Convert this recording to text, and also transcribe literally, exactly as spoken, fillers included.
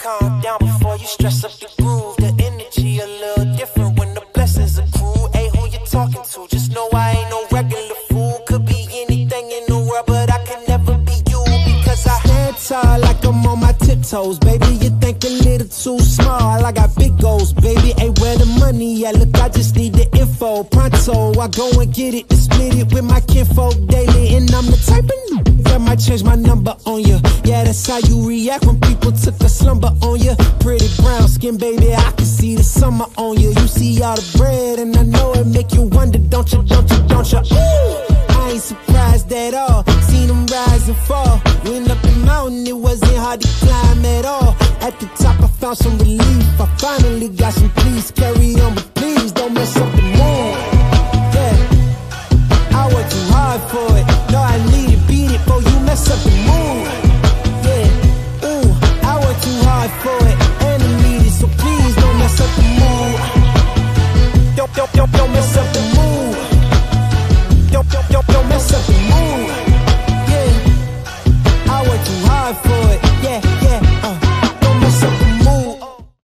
calm down before you stress up the groove. The energy a little different when the blessings accrue. Hey, who you talking to? Just know I ain't no regular fool. Could be anything in the world, but I can never be you, because I stand tall like I'm on my tiptoes. Baby, you think a little too small. I got big goals, baby. Hey, where the money at? Look, I just need the info. Pronto, I go and get it and split it with my kinfolk daily. And I'm the type of that might change my number on you. Yeah, that's how you react when people took a slumber on you. Pretty brown skin, baby, I can see the summer on you. You see all the bread and I know it make you wonder, don't you, don't you, don't you? Ooh, I ain't surprised at all. Seen them rise and fall. Went up the mountain, it wasn't hard to climb at all. At the top I found some relief. I finally got some peace. Carry on, but please don't mess up the mood. Yeah, I worked too hard for it. No, I need to beat it before you mess up the mood.